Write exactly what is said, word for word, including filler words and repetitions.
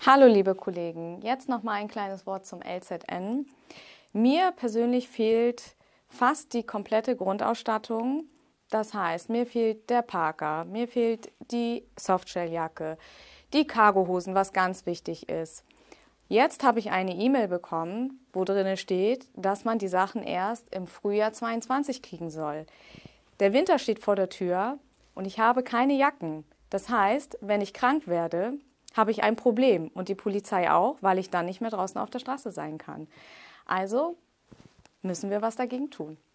Hallo liebe Kollegen, jetzt noch mal ein kleines Wort zum L Z N. Mir persönlich fehlt fast die komplette Grundausstattung. Das heißt, mir fehlt der Parker, mir fehlt die Softshelljacke, die Cargohosen, was ganz wichtig ist. Jetzt habe ich eine E-Mail bekommen, wo drin steht, dass man die Sachen erst im Frühjahr zweiundzwanzig kriegen soll. Der Winter steht vor der Tür und ich habe keine Jacken. Das heißt, wenn ich krank werde, habe ich ein Problem und die Polizei auch, weil ich dann nicht mehr draußen auf der Straße sein kann. Also müssen wir was dagegen tun.